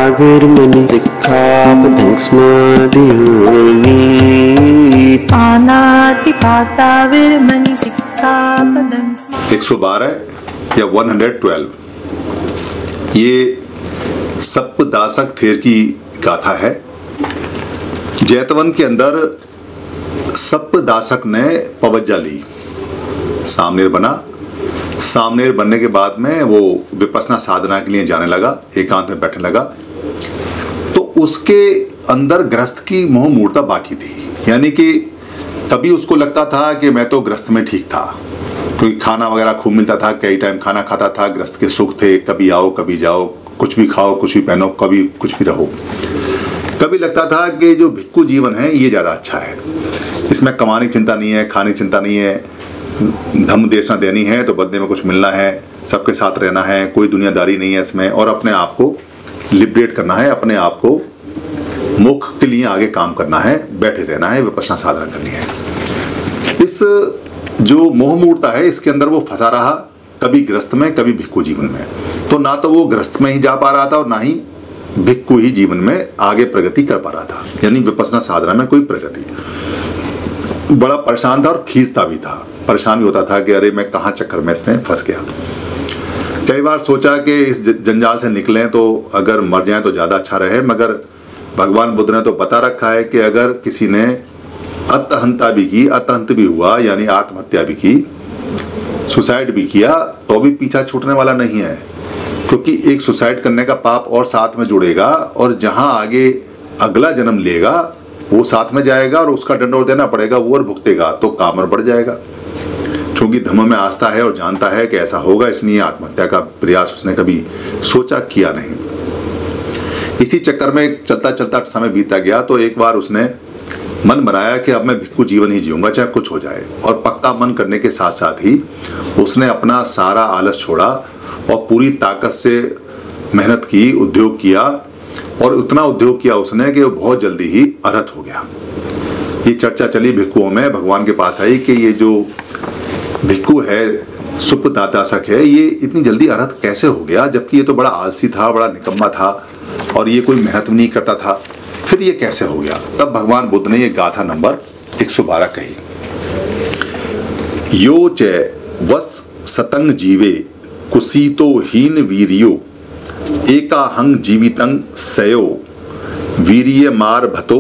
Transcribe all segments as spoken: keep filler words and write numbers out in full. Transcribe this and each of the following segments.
वेरमणि सिक्खापदं स्मादयामि। पानातिपाता वेरमणि सिक्खापदं स्मादयामि। एक सौ बारह या वन हंड्रेड ट्वेल्व ये सप्तदासक थेर की गाथा है। जैतवन के अंदर सप्तदासक ने पवज्जा ली, सामनेर बना। सामनेर बनने के बाद में वो विपස්සना साधना के लिए जाने लगा, एकांत में बैठने लगा। तो उसके अंदर गृहस्थ की मोह मूर्ता बाकी थी, यानी कि कभी उसको लगता था कि मैं तो गृहस्थ में ठीक था, क्योंकि खाना वगैरह खूब मिलता था, कई टाइम खाना खाता था, गृहस्थ के सुख थे, कभी आओ कभी जाओ, कुछ भी खाओ कुछ भी पहनो, कभी कुछ भी रहो। कभी लगता था कि जो भिक्खु जीवन है ये ज़्यादा अच्छा है, इसमें कमाने की चिंता नहीं है, खाने की चिंता नहीं है, धम्म देशना देनी है तो बदले में कुछ मिलना है, सबके साथ रहना है, कोई दुनियादारी नहीं है इसमें, और अपने आप को लिबरेट करना है, अपने आप को मोक्ष के लिए आगे काम करना है, बैठे रहना है, विपස්සना साधना करनी है। इस जो मोह मूर्ता है इसके अंदर वो फंसा रहा, कभी गृहस्थ में कभी भिक्खु जीवन में। तो ना तो वो गृहस्थ में ही जा पा रहा था और ना ही भिक्खु ही जीवन में आगे प्रगति कर पा रहा था, यानी विपස්සना साधना में कोई प्रगति। बड़ा परेशान था और खींचता भी था, परेशान भी होता था कि अरे मैं कहाँ चक्कर में इसमें फंस गया। कई बार सोचा कि इस जंजाल से निकलें तो अगर मर जाएं तो ज़्यादा अच्छा रहे, मगर भगवान बुद्ध ने तो बता रखा है कि अगर किसी ने अतहंता भी की, अतहंत भी हुआ यानी आत्महत्या भी की, सुसाइड भी किया, तो भी पीछा छूटने वाला नहीं है, क्योंकि एक सुसाइड करने का पाप और साथ में जुड़ेगा, और जहाँ आगे अगला जन्म लेगा वो साथ में जाएगा और उसका दंड और देना पड़ेगा, वो और भुगतेगा, तो काम और बढ़ जाएगा। क्योंकि धम्म में आस्था है और जानता है कि ऐसा होगा, इसलिए आत्महत्या का प्रयास उसने कभी सोचा किया नहीं। इसी चक्कर में चलता चलता समय बीतता गया, तो एक बार उसने मन बनाया कि अब मैं भिक्खु जीवन ही जीऊंगा चाहे कुछ हो जाए, और पक्का मन करने के साथ साथ ही उसने अपना सारा आलस छोड़ा और पूरी ताकत से मेहनत की, उद्योग किया, और उतना उद्योग किया उसने कि वो बहुत जल्दी ही अरहत हो गया। ये चर्चा चली भिक्खुओं में, भगवान के पास आई कि ये जो भिक्खु है, सुप्तदासक है, ये इतनी जल्दी अरहत कैसे हो गया, जबकि ये तो बड़ा आलसी था, बड़ा निकम्मा था और ये कोई मेहनत भी नहीं करता था, फिर ये कैसे हो गया। तब भगवान बुद्ध ने ये गाथा नंबर एक सौ बारह कही। यो च वस सतंग जीवे कुसीतो हीन वीरियो एकाहंग जीवितं सयो वीर्य मार भतो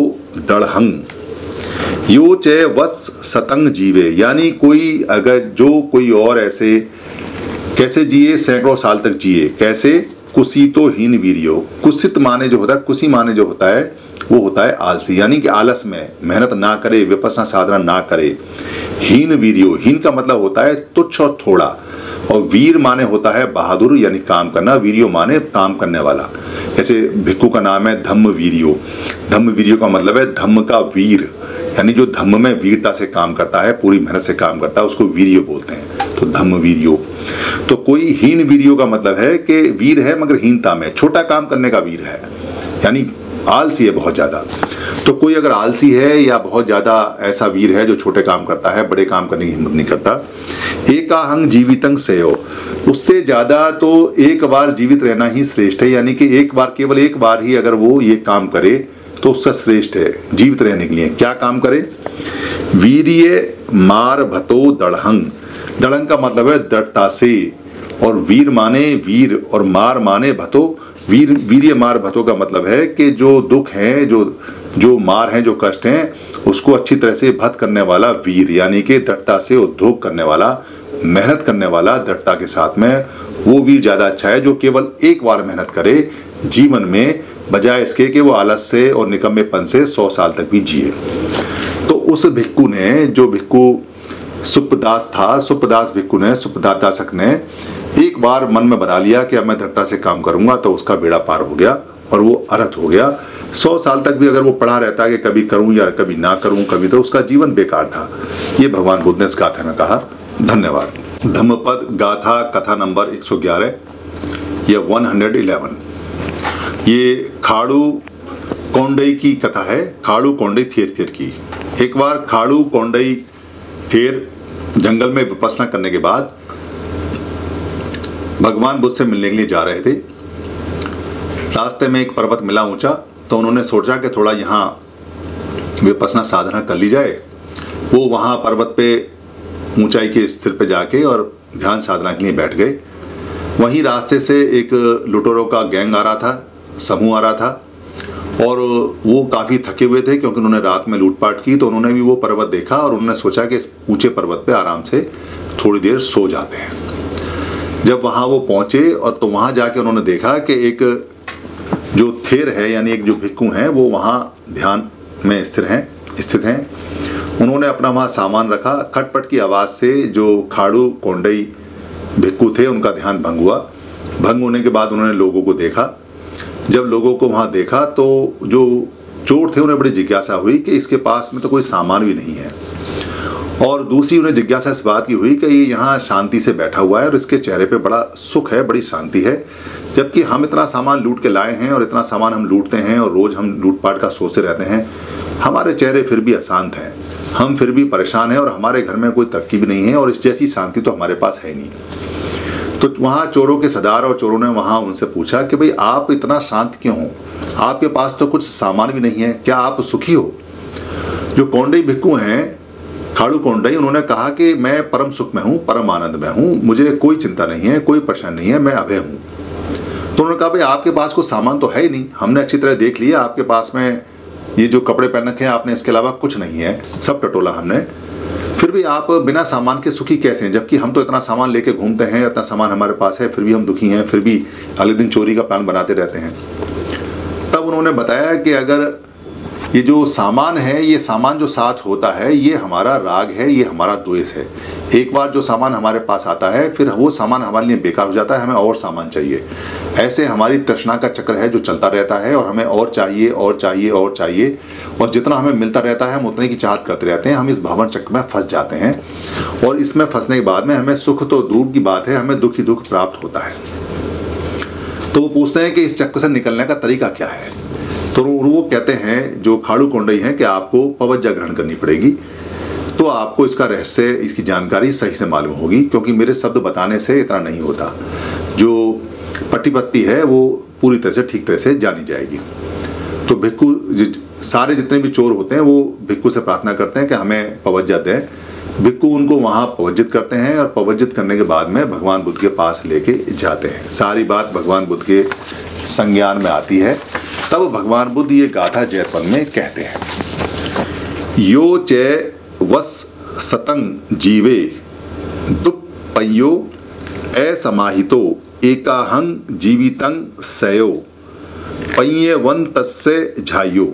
दड़हंग। यो च वस सतंग जीवे, यानी कोई अगर जो कोई और ऐसे कैसे जिए, सैकड़ों साल तक जिए, कैसे, कुसीतो हीन वीरियो। कुसित माने जो होता है, कुसी माने जो होता है वो होता है आलसी, यानी कि आलस में मेहनत ना करे, विपස්සना साधना ना करे। हीन वीरियो, हीन का मतलब होता है तुच्छ और थोड़ा, और वीर माने होता है बहादुर यानी काम करना, वीरियो माने काम करने वाला। जैसे भिक्खु का नाम है धम्म वीरियो, धम्म वीरियो का मतलब है धम्म का वीर, यानी जो धम्म में वीरता से काम करता है, पूरी मेहनत से काम करता है, उसको वीरियो बोलते हैं। तो धम्म वीरियो। तो कोई हीन वीरियो का मतलब है कि वीर है मगर हीनता में, छोटा काम करने का वीर है, यानी आलसी है बहुत ज़्यादा। तो कोई अगर आलसी है या बहुत ज़्यादा ऐसा वीर है जो छोटे काम करता है, बड़े काम करने की हिम्मत नहीं करता, एकाहंग जीवितं सेयो, उससे ज़्यादा तो एक बार जीवित रहना ही श्रेष्ठ है, यानी कि एक बार, केवल एक बार ही अगर वो ये काम करे तो उससे श्रेष्ठ है जीवित रहने के लिए। क्या काम करे? वीर्य मार भतो दड़हंग, दड़हंग का मतलब है दृढ़ता से, और वीर माने वीर और मार माने भतो, वीर वीर्य मार भतो का मतलब है कि जो दुख है, जो जो मार है, जो कष्ट हैं, उसको अच्छी तरह से भत करने वाला वीर, यानी कि दृढ़ता से उद्योग करने वाला, मेहनत करने वाला दृढ़ता के साथ में, वो वीर ज़्यादा अच्छा है जो केवल एक बार मेहनत करे जीवन में, बजाय इसके कि वो आलस से और निकम्मेपन से सौ साल तक भी जिए। तो उस भिक्खु ने, जो भिक्खु सुप्तदास था, सुप्तदास भिक्खु ने, सुप्तदासक ने एक बार मन में बना लिया कि अब मैं दृढ़ता से काम करूंगा, तो उसका बेड़ा पार हो गया और वो अरहत हो गया। सौ साल तक भी अगर वो पड़ा रहता कि कभी करूं या कभी ना करूं कभी, तो उसका जीवन बेकार था। ये भगवान बुद्ध ने इस गाथा में कहा। धन्यवाद। धम्मपद गाथा कथा नंबर एक सौ ग्यारह या एक सौ ग्यारह, ये खाड़ू कोंडई की कथा है, खाड़ू कोंडई थेर थेर की। एक बार खाड़ू कोंडई थेर जंगल में विपස්සना करने के बाद भगवान बुद्ध से मिलने के लिए जा रहे थे। रास्ते में एक पर्वत मिला ऊंचा, तो उन्होंने सोचा कि थोड़ा यहाँ विपश्यना साधना कर ली जाए। वो वहाँ पर्वत पे ऊंचाई के स्थिर पे जाके और ध्यान साधना के लिए बैठ गए। वहीं रास्ते से एक लुटेरों का गैंग आ रहा था, समूह आ रहा था, और वो काफ़ी थके हुए थे क्योंकि उन्होंने रात में लूटपाट की। तो उन्होंने भी वो पर्वत देखा और उन्होंने सोचा कि इस ऊंचे पर्वत पे आराम से थोड़ी देर सो जाते हैं। जब वहाँ वो पहुँचे और तो वहाँ जाके उन्होंने देखा कि एक जो थेर है यानी एक जो भिक्खु हैं वो वहाँ ध्यान में स्थिर हैं स्थित हैं उन्होंने अपना वहाँ सामान रखा। खटपट की आवाज़ से जो खाड़ू कोंडई भिक्खु थे उनका ध्यान भंग हुआ। भंग होने के बाद उन्होंने लोगों को देखा। जब लोगों को वहाँ देखा तो जो चोर थे उन्हें बड़ी जिज्ञासा हुई कि इसके पास में तो कोई सामान भी नहीं है, और दूसरी उन्हें जिज्ञासा इस बात की हुई कि ये यहाँ शांति से बैठा हुआ है और इसके चेहरे पे बड़ा सुख है, बड़ी शांति है, जबकि हम इतना सामान लूट के लाए हैं और इतना सामान हम लूटते हैं और रोज़ हम लूटपाट का सोचते रहते हैं, हमारे चेहरे फिर भी अशांत हैं, हम फिर भी परेशान हैं और हमारे घर में कोई तरक्की भी नहीं है और इस जैसी शांति तो हमारे पास है नहीं। तो वहाँ चोरों के सरदार और चोरों ने वहाँ उनसे पूछा कि भाई आप इतना शांत क्यों हो, आपके पास तो कुछ सामान भी नहीं है, क्या आप सुखी हो? जो कोंडई भिक्खु हैं, खाड़ू कोंडई, उन्होंने कहा कि मैं परम सुख में हूँ, परम आनंद में हूँ, मुझे कोई चिंता नहीं है, कोई परेशानी नहीं है, मैं अभय हूँ। तो उन्होंने कहा भाई आपके पास कोई सामान तो है ही नहीं, हमने अच्छी तरह देख लिया, आपके पास में ये जो कपड़े पहन रखे हैं आपने, इसके अलावा कुछ नहीं है, सब टटोला हमने, फिर भी आप बिना सामान के सुखी कैसे हैं? जबकि हम तो इतना सामान लेके घूमते हैं, इतना सामान हमारे पास है, फिर भी हम दुखी हैं, फिर भी अगले दिन चोरी का प्लान बनाते रहते हैं। तब उन्होंने बताया कि अगर ये जो सामान है, ये सामान जो साथ होता है, ये हमारा राग है, ये हमारा द्वेष है। एक बार जो सामान हमारे पास आता है फिर वो सामान हमारे लिए बेकार हो जाता है, हमें और सामान चाहिए। ऐसे हमारी तृष्णा का चक्र है जो चलता रहता है और हमें और चाहिए और चाहिए और चाहिए, और जितना हमें मिलता रहता है हम उतने की चाहत करते रहते हैं। हम इस भवन चक्र में फंस जाते हैं और इसमें फंसने के बाद में हमें सुख तो दूर की बात है, हमें दुख ही दुख प्राप्त होता है। तो वो पूछते हैं कि इस चक्र से निकलने का तरीका क्या है? तो वो कहते हैं, जो खाड़ू कोंडई हैं, कि आपको पवज्जा ग्रहण करनी पड़ेगी, तो आपको इसका रहस्य, इसकी जानकारी सही से मालूम होगी, क्योंकि मेरे शब्द बताने से इतना नहीं होता। जो पट्टी है वो पूरी तरह से ठीक तरह से जानी जाएगी। तो भिक्खु सारे जितने भी चोर होते हैं वो भिक्खु से प्रार्थना करते हैं कि हमें पवज्जा दें। भिक्खु उनको वहाँ पवज्जित करते हैं और पवज्जित करने के बाद में भगवान बुद्ध के पास लेके जाते हैं। सारी बात भगवान बुद्ध के संज्ञान में आती है। तब भगवान बुद्ध ये गाथा जैतवन में कहते हैं, यो चे वस सतंग जीवे दुप्पयो असमाहितो एकाहंग जीवितंग सयो पय्यवंतस्य झायो।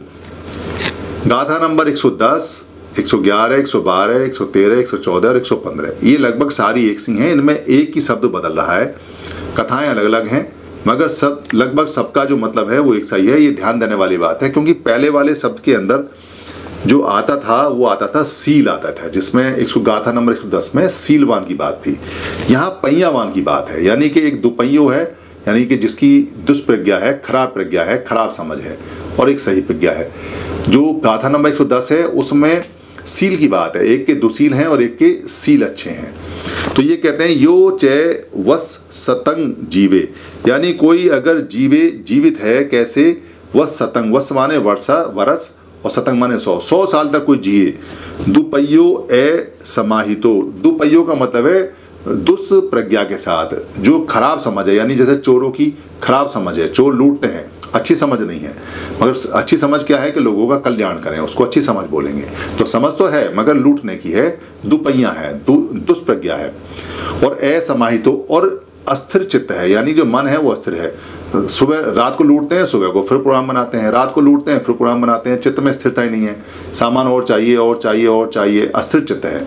गाथा नंबर एक सौ दस, एक सौ ग्यारह, एक सौ बारह, एक सौ तेरह, एक सौ चौदह और एक सौ पंद्रह, ये लगभग सारी एक सी हैं। इनमें एक ही शब्द बदल रहा है, कथाएं अलग अलग हैं, मगर सब लगभग सबका जो मतलब है वो एक सा ही है। ये ध्यान देने वाली बात है, क्योंकि पहले वाले शब्द के अंदर जो आता था वो आता था सील आता था, जिसमें एक सौ गाथा नंबर एक सौ दस में सीलवान की बात थी। यहाँ पहियावान की बात है, यानी कि एक दुपहियो है, यानी कि जिसकी दुष्प्रज्ञा है, खराब प्रज्ञा है, खराब समझ है, और एक सही प्रज्ञा है। जो गाथा नंबर एक सौ दस है उसमें सील की बात है, एक के दुशील हैं और एक के सील अच्छे हैं। तो ये कहते हैं यो चे वस सतंग जीवे, यानी कोई अगर जीवे जीवित है, कैसे? वस सतंग, वस माने वर्षा वरस और सतंग माने सौ, सौ साल तक कोई जिए। दुपहियो ए समाहितो, दुपहियो का मतलब है दुष्प्रज्ञा के साथ, जो खराब समझ है, यानी जैसे चोरों की खराब समझ है, चोर लूटते हैं, अच्छी समझ नहीं है। मगर अच्छी समझ क्या है कि लोगों का कल्याण करें, उसको अच्छी समझ बोलेंगे। तो समझ तो है मगर लूटने की है, दुपहिया है, दु, दुष्प्रज्ञा है। और असमाहितो, और अस्थिर चित्त है, यानी जो मन है वो अस्थिर है। सुबह रात को लूटते हैं, सुबह को फिर प्रोग्राम बनाते हैं, रात को लूटते हैं फिर प्रोग्राम बनाते हैं, चित्त में स्थिरता ही नहीं है, सामान और चाहिए और चाहिए और चाहिए, अस्थिर चित्त है।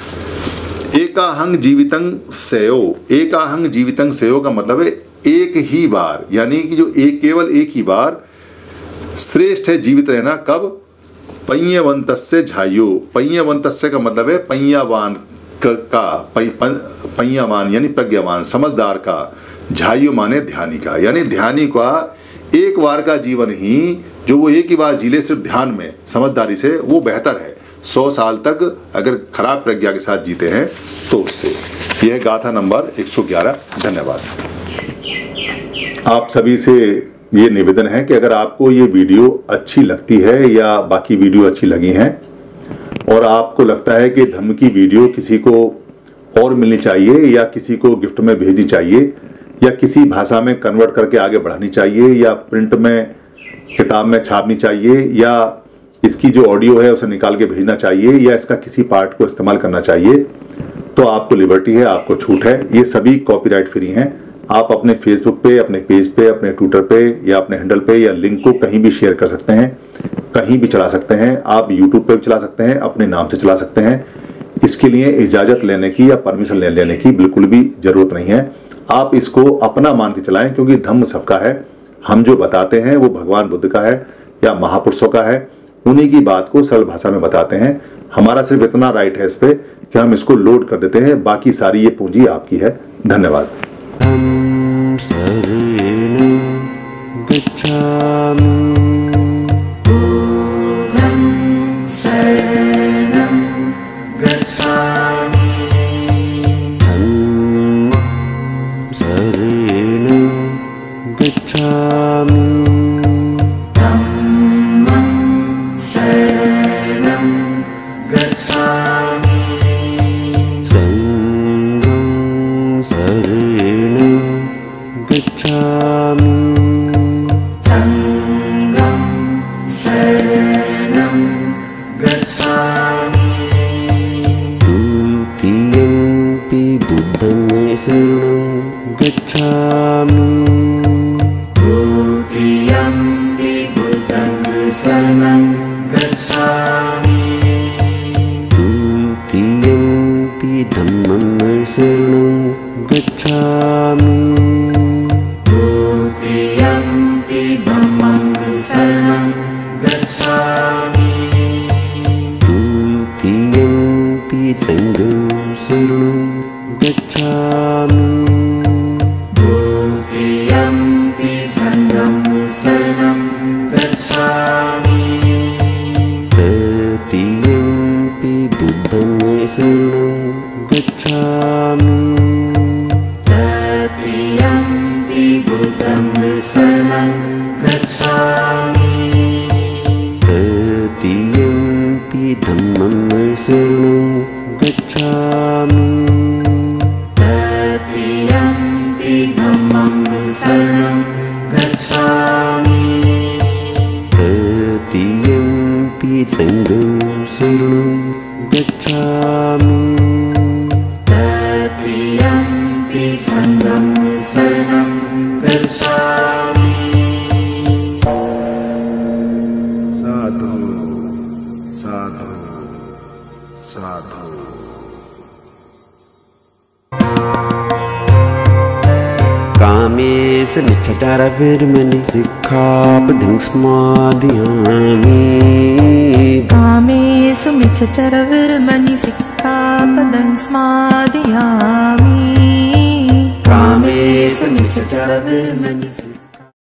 एकाहंग जीवितंग सेयो, एकाहंग जीवितंग सेयो का मतलब है एक ही बार, यानी कि जो एक केवल एक ही बार श्रेष्ठ है जीवित रहना। कब? पय्यवंतस्य झायो, पय्यवंतस्य का मतलब है पय्यावान का, पय्यावान यानी प्रज्ञावान, समझदार का, झायो माने ध्यानी का, यानी ध्यानी का एक बार का जीवन ही जो वो एक ही बार जी ले सिर्फ ध्यान में समझदारी से, वो बेहतर है सौ साल तक अगर खराब प्रज्ञा के साथ जीते हैं तो उससे। यह गाथा नंबर एक सौ ग्यारह। धन्यवाद। आप सभी से ये निवेदन है कि अगर आपको ये वीडियो अच्छी लगती है या बाकी वीडियो अच्छी लगी हैं और आपको लगता है कि धम्म की वीडियो किसी को और मिलनी चाहिए या किसी को गिफ्ट में भेजनी चाहिए या किसी भाषा में कन्वर्ट करके आगे बढ़ानी चाहिए या प्रिंट में किताब में छापनी चाहिए या इसकी जो ऑडियो है उसे निकाल के भेजना चाहिए या इसका किसी पार्ट को इस्तेमाल करना चाहिए, तो आपको लिबर्टी है, आपको छूट है। ये सभी कॉपीराइट फ्री हैं। आप अपने फेसबुक पे, अपने पेज पे, अपने ट्विटर पे या अपने हैंडल पे या लिंक को कहीं भी शेयर कर सकते हैं, कहीं भी चला सकते हैं। आप यूट्यूब पे भी चला सकते हैं, अपने नाम से चला सकते हैं। इसके लिए इजाजत लेने की या परमिशन ले लेने की बिल्कुल भी जरूरत नहीं है। आप इसको अपना मान के चलाएं, क्योंकि धम्म सबका है। हम जो बताते हैं वो भगवान बुद्ध का है या महापुरुषों का है, उन्हीं की बात को सरल भाषा में बताते हैं। हमारा सिर्फ इतना राइट है इस पे कि हम इसको लोड कर देते हैं, बाकी सारी ये पूंजी आपकी है। धन्यवाद। Tam saranam gacchami. Buddham saranam gacchami. Dhammam saranam gacchami. Dhammam saranam gacchami. Sangham saranam gacchami. Sangham saranam gacchami. Dutiyampi buddham saranam gacchami. Dutiyampi buddham saranam gacchami. Dutiyampi dhammam saranam gacchami. Dutiyampi dhammam saranam gacchami. Dutiyampi sangham saranam gacchami. Dutiyampi sangham saranam gacchami. Tatiyampi buddham saranam gacchami. Tatiyampi buddham saranam gacchami. Tatiyampi dhammam saranam gacchami. Tatiyampi dhammam saranam gacchami. Tatiyampi sangham saranam gacchami. Tatiyampi sangham saranam gacchami. साधु साधु साधु। कामेश मिच्छाचार विरमणि सिक्खापदं समादयामि। कामेषु मिच्छचरविर्मणि सिक्खापदं समादयामि। कामेषु मिच्छाचार विरमणि